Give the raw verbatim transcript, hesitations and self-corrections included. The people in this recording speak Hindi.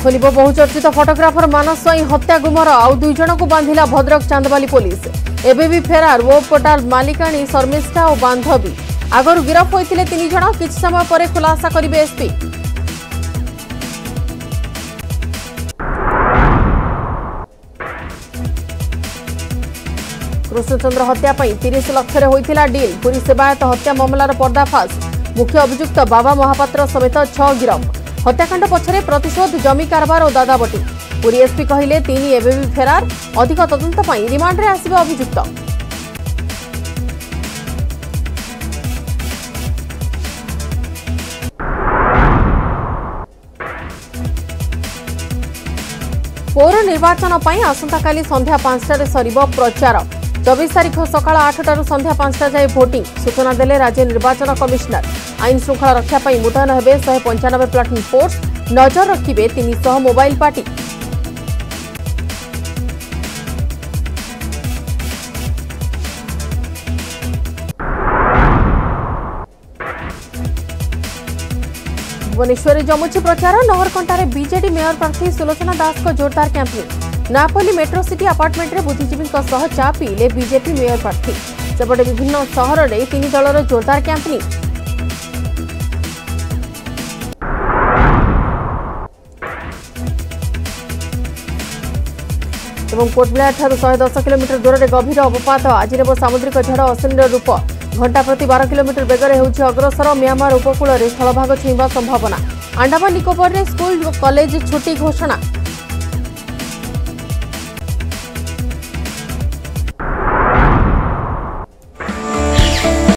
खोलिब बहुचर्चित फोटोग्राफर मानस स्वाई हत्या गुमर आउ दुई जन को बांधिला भद्रक चांदबाली पुलिस एबे भी फेरार वो पोर्टाल मालिकाणी शर्मिष्ठा और बांधवी आगरू गिरफ होइतिले तीन जन किछ समय पर खुलासा करिवे एसपी। कृष्णचंद्र हत्या तीस लाख होइतिला डील पुरी सेवायत हत्या मामलार पर्दाफाश मुख्य अभियुक्त बाबा महापात्र समेत छह गिरफ हत्याकांड पछरे प्रतिशोध जमी कारबार और दादाबटी पुरी एसपी कहिले तीन एबे भी फेरार अधिक तदंत पई रिमांड रे आसीबे अभियुक्त। पौर निर्वाचन पई आसंताकाली संध्या पांचटारे सरिबो प्रचार चौबीस तारीख सकाळ आठटारू संध्या पांचटा जाए भोटिंग सूचना देले राज्य निर्वाचन कमिशनर आईन श्रृंखला रक्षा पई मुतयन हेबे शहे पंचानबे प्लाटून फोर्स नजर रखिबे तीन सौ मोबाइल पार्टी। भुवनेश्वर जमुची प्रचार नहरकंटारे बीजेडी मेयर प्रार्थी सुलोचना दास को जोरदार कैंपेनिंग नापल्ली मेट्रो सिटी अपार्टमेंट रे बुद्धिजीवी चा पीले बीजेपी मेयर प्रार्थी सेपटे विभिन्न सहर में तीन दलर जोरदार कैंपेनिंग। कोटबिहार ठारू शहे दस किलोमीटर दूर में गभीर अवपात आज सामुद्रिक झड़ अश्विन रूप घंटा प्रति बारह किलोमीटर बेगर होउछि अग्रसर म्यांमार उपकूल में स्थलभाग छुईवा संभावना। अंडमान निकोबर में स्कूल कॉलेज छुट्टी घोषणा।